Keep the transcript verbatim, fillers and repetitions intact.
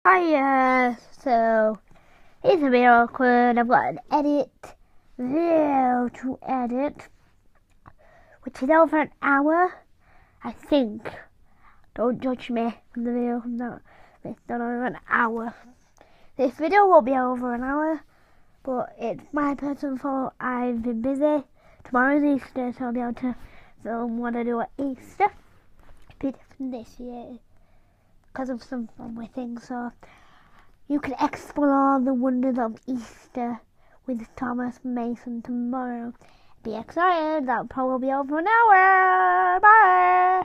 Hiya, so it's a bit awkward. I've got an edit video to edit, which is over an hour, I think. Don't judge me when the video comes out. It's done over an hour. This video will be over an hour, but it's my personal fault. I've been busy. Tomorrow's Easter, so I'll be able to film what I do at Easter. It'll be different this year because of some family things, so you can explore the wonders of Easter with Thomas Mason tomorrow. Be excited, that'll probably be over an hour. Bye!